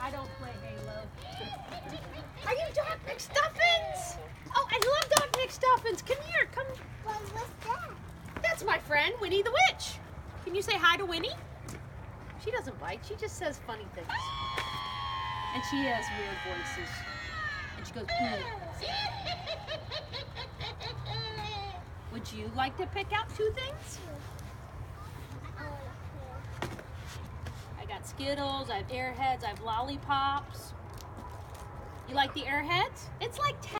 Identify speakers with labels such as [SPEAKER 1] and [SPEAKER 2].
[SPEAKER 1] I don't play Halo. Are you Doc McStuffins? Oh, I love Doc McStuffins. Come here, come.
[SPEAKER 2] What's that?
[SPEAKER 1] That's my friend, Winnie the Witch. Can you say hi to Winnie? She doesn't bite, she just says funny things. And she has weird voices. And she goes, Would you like to pick out 2 things? I got Skittles, I have Airheads, I have Lollipops. You like the Airheads? It's like